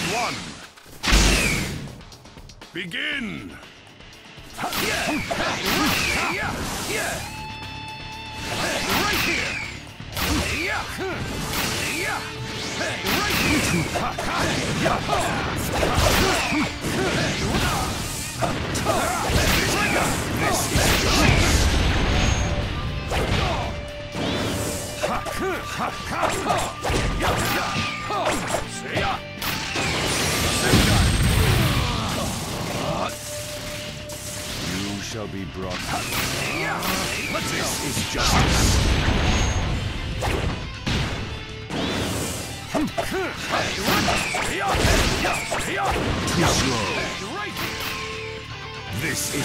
Round one. Begin. Right here. You shall be brought. This is justice. Too slow. This is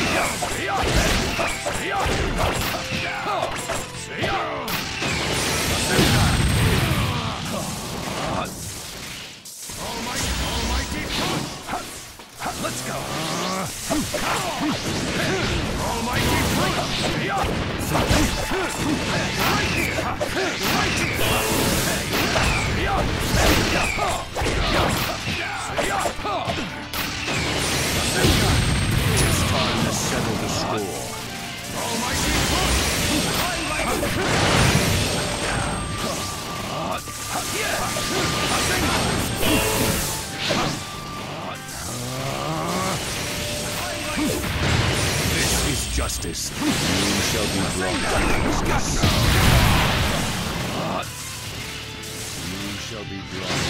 Almighty push. Let's go. Almighty push. Just time to settle the score. Almighty push. This is justice. You shall be brought to justice. You shall be brought.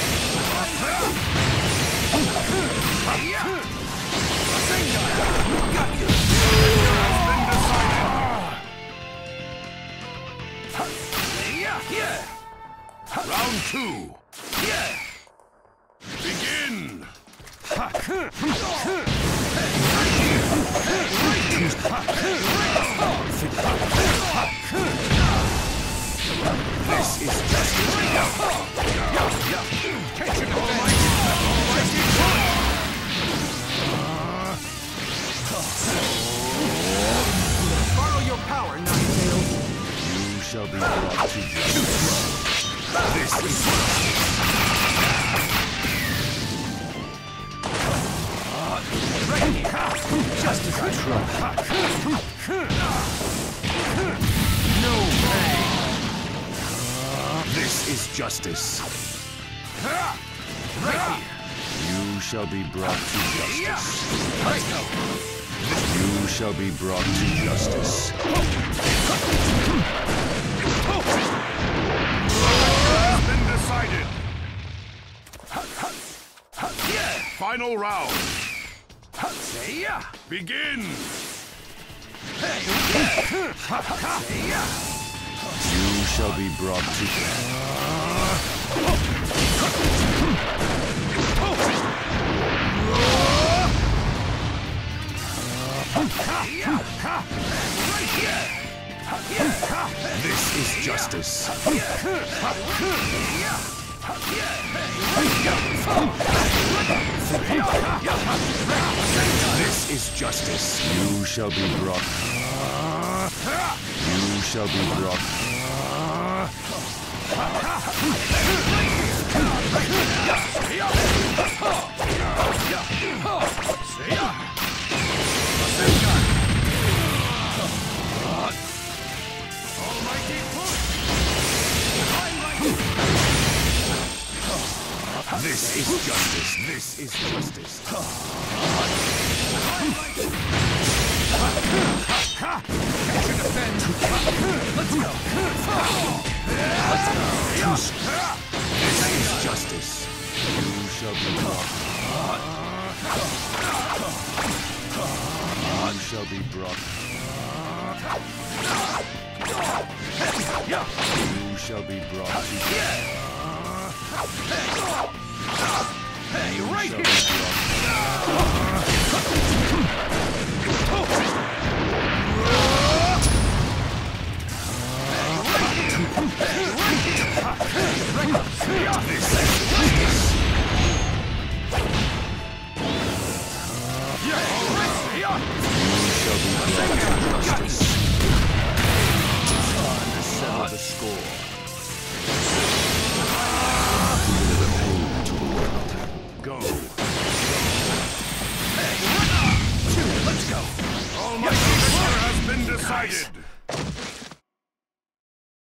Got you. Has been decided. Round two. Begin. This is justice. Borrow your power, Ninetales. You shall be brought to justice. This is justice. I trust. No pain. This is justice. Right here. You shall be brought to justice. Let's go. You shall be brought to justice. Has been decided. Final round. Begin. You shall be brought to This is justice. This is justice. You shall be brought. You shall be brought. This is justice. This is justice. Let's go. This is justice. You shall be brought. You shall be brought. You shall be brought to Hey, right here! the score. excited!